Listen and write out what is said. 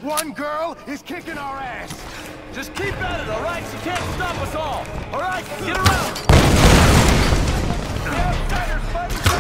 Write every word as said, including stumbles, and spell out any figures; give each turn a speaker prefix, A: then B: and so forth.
A: One girl is kicking our ass.
B: Just keep at it, all right? She can't stop us all. All right, get around. The outsiders fighting.